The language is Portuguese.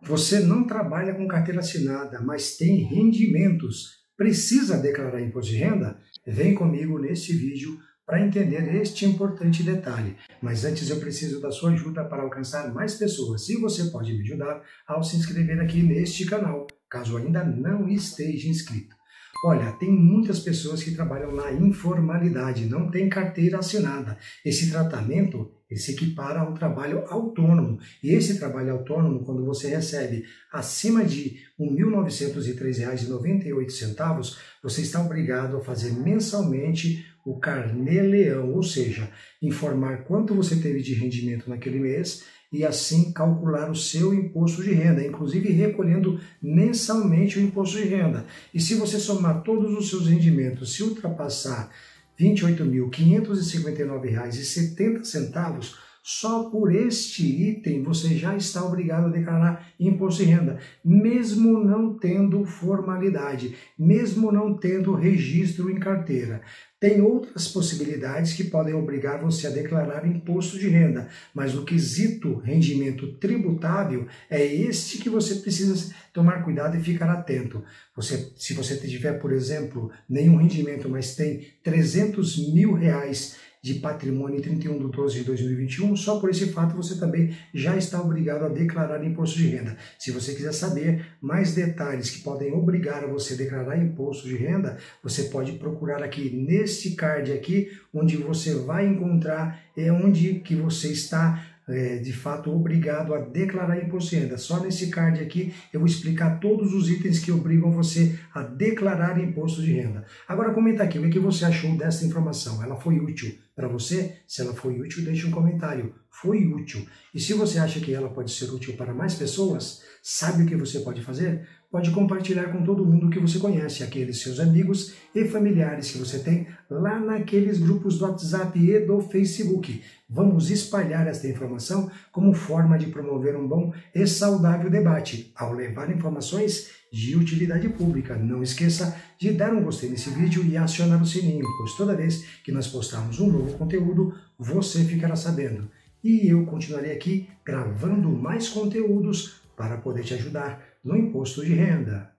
Você não trabalha com carteira assinada, mas tem rendimentos. Precisa declarar imposto de renda? Vem comigo neste vídeo para entender este importante detalhe. Mas antes eu preciso da sua ajuda para alcançar mais pessoas. E você pode me ajudar ao se inscrever aqui neste canal, caso ainda não esteja inscrito. Olha, tem muitas pessoas que trabalham na informalidade, não tem carteira assinada. Esse tratamento se equipara ao trabalho autônomo. E esse trabalho autônomo, quando você recebe acima de R$ 1.903,98, você está obrigado a fazer mensalmente o carnê-leão, ou seja, informar quanto você teve de rendimento naquele mês e assim calcular o seu imposto de renda, inclusive recolhendo mensalmente o imposto de renda. E se você somar todos os seus rendimentos, se ultrapassar R$ 28.559,70, só por este item você já está obrigado a declarar imposto de renda, mesmo não tendo formalidade, mesmo não tendo registro em carteira. Tem outras possibilidades que podem obrigar você a declarar imposto de renda, mas o quesito rendimento tributável é este que você precisa tomar cuidado e ficar atento. Se você tiver, por exemplo, nenhum rendimento, mas tem R$ 300 mil de patrimônio em 31/12/2021, só por esse fato você também já está obrigado a declarar imposto de renda. Se você quiser saber mais detalhes que podem obrigar a você a declarar imposto de renda, você pode procurar aqui neste card aqui, onde você vai encontrar onde que você está de fato obrigado a declarar imposto de renda. Só nesse card aqui eu vou explicar todos os itens que obrigam você a declarar imposto de renda. Agora comenta aqui, o que você achou dessa informação? Ela foi útil para você? Se ela foi útil, deixe um comentário. Foi útil. E se você acha que ela pode ser útil para mais pessoas, sabe o que você pode fazer? Pode compartilhar com todo mundo que você conhece, aqueles seus amigos e familiares que você tem lá naqueles grupos do WhatsApp e do Facebook. Vamos espalhar esta informação como forma de promover um bom e saudável debate, ao levar informações de utilidade pública. Não esqueça de dar um gostei nesse vídeo e acionar o sininho, pois toda vez que nós postarmos um novo conteúdo, você ficará sabendo. E eu continuarei aqui gravando mais conteúdos para poder te ajudar no imposto de renda.